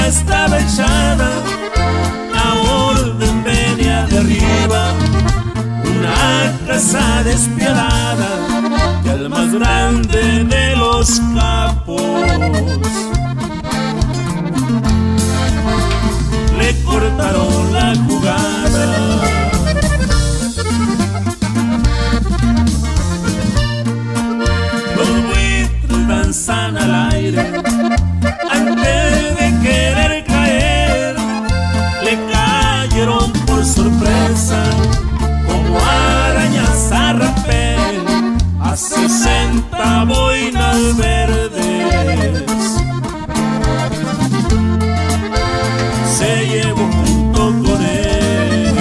estaba echada, la orden venía de arriba, una casa despiadada y al más grande de los capos le cortaron la jugada. Los buitres danzan al aire antes de querer caer, le cayeron por sorpresa como arañas a rapel a 60 boinas verdes. Se llevó junto con él.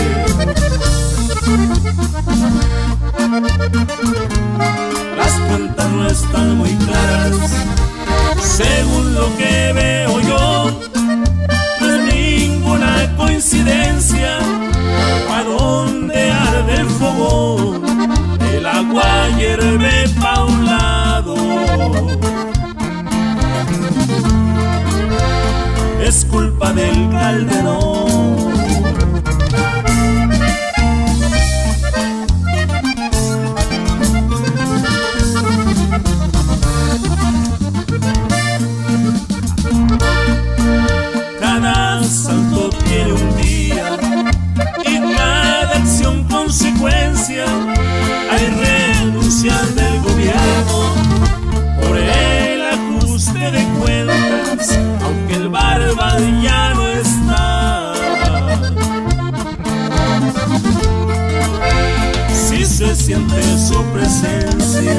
Las cuentas no están muy claras, según lo que veo yo, no es ninguna coincidencia. ¿A dónde arde el fogón? El agua hierve pa' un lado. Es culpa del Calderón. Cada santo tiene un día y cada acción consecuencia. Hay renuncias del gobierno por el ajuste de cuentas, aunque el barba ya no está. Sí se siente su presencia.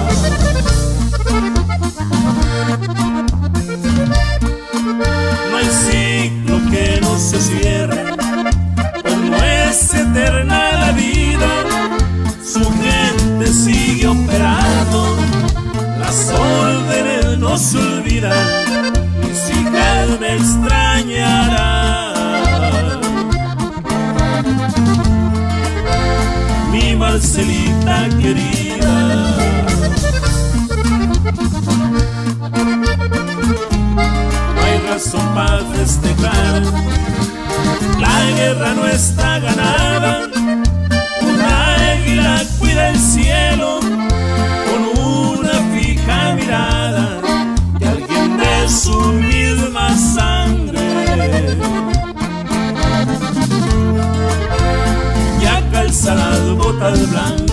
No hay ciclo que no se cierre, pues no es eterna la vida. Su gente sigue operando, las órdenes no se olvidan. Mis hijas me extrañarán, mi Marcelita querida. No hay razón para festejar, la guerra no está ganada. Una águila cuida el cielo con una fija mirada de alguien de su misma sangre. Ya calza las botas blancas